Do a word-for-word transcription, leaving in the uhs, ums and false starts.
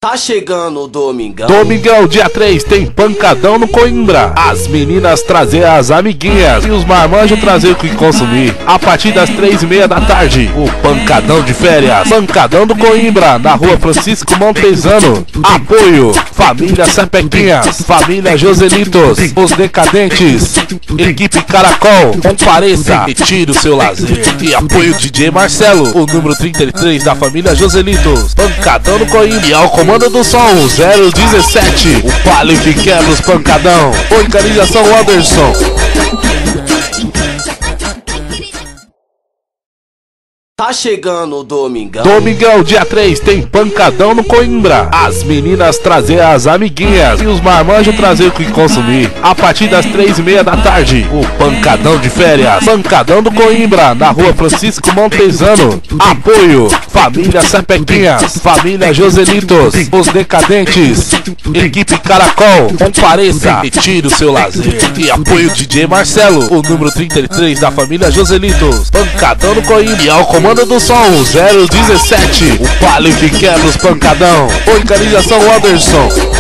Tá chegando o domingão. Domingão, dia três, tem pancadão no Coimbra. As meninas trazer as amiguinhas e os marmanjos trazer o que consumir. A partir das três e meia da tarde, o pancadão de férias. Pancadão do Coimbra, na rua Francisco Montezano. Apoio, família Sapequinhas, família Joselitos, os decadentes, equipe Caracol. Compareça e tire o seu lazer. E apoio D J Marcelo, o número trinta e três da família Joselitos. Pancadão no Coimbra. E ao comando do som zero dezessete, o palio que quebra os pancadão. Organização Anderson. Tá chegando o domingão. Domingão, dia três, tem pancadão no Coimbra. As meninas trazer as amiguinhas e os marmanjos trazer o que consumir. A partir das três e meia da tarde, o pancadão de férias. Pancadão do Coimbra, na rua Francisco Montezano. Apoio, família Sapequinhas, família Joselitos, os decadentes, equipe Caracol. Compareça e tire o seu lazer. E apoio D J Marcelo, o número trinta e três da família Joselitos. Pancadão no Coimbra. E ao comando do som zero dezessete, o palio que quebra os pancadão. Organização Anderson.